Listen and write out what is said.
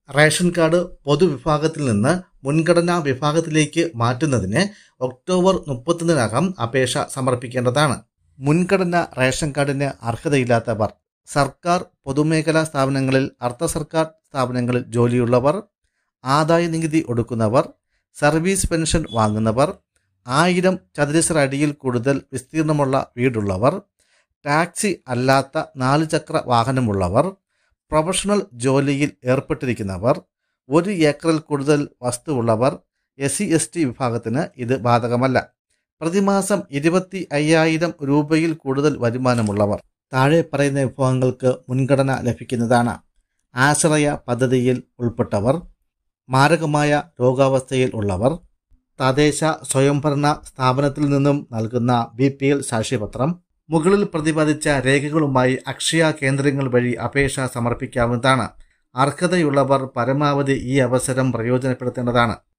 Ration card പൊതുവിഭാഗത്തിൽ നിന്ന് മുൻഗണനാ വിഭാഗത്തിലേക്ക് മാറ്റുന്നതിന് ഒക്ടോബർ 31-നകം അപേക്ഷ സമർപ്പിക്കേണ്ടതാണ്. മുൻഗണനാ റേഷൻ കാർഡിന് അർഹതയില്ലാത്തവർ സർക്കാർ പൊതുമേഖലാ സ്ഥാപനങ്ങളിൽ, അർദ്ധ സർക്കാർ സ്ഥാപനങ്ങളിൽ ജോലിയുള്ളവർ, ആദായ നികുതി ഒടുക്കുന്നവർ, സർവീസ് പെൻഷൻ വാങ്ങുന്നവർ, 1000 ചതുരശ്ര അടിയിൽ കൂടുതൽ വിസ്തീർണമുള്ള വീടുള്ളവർ, ടാക്സി അല്ലാത്ത 4 ചക്ര വാഹനമുള്ളവർ, പ്രൊഫഷണൽ ജോലിയിൽ ഏർപ്പെട്ടിരിക്കുന്നവർ, 1 ഏക്കറിൽ കൂടുതൽ വസ്തുവുള്ളവർ. SC/ST വിഭാഗത്തിന് ഇത് ബാധകമല്ല. പ്രതിമാസം 25,000 രൂപയിൽ കൂടുതൽ വരുമാനമുള്ളവർ. താഴെ പറയുന്ന വിഭാഗങ്ങൾക്ക് മുൻഗണന ലഭിക്കുന്നതാണ്: ആശ്രയ പദ്ധതിയിൽ ഉൾപ്പെട്ടവർ, മാരകമായ രോഗാവസ്ഥയിൽ ഉള്ളവർ, തദ്ദേശ സ്വയംഭരണ സ്ഥാപനത്തിൽ നിന്നും നൽകുന്ന BPL സാക്ഷ്യപത്രം. മുകളിൽ പ്രതിപാദിച്ച രേഖകളുമായി അക്ഷയ കേന്ദ്രങ്ങൾ വഴി അപേക്ഷ സമർപ്പിക്കാവുന്നതാണ്. അർഹതയുള്ളവർ പരമാവധി ഈ അവസരം പ്രയോജനപ്പെടുത്തേണ്ടതാണ്.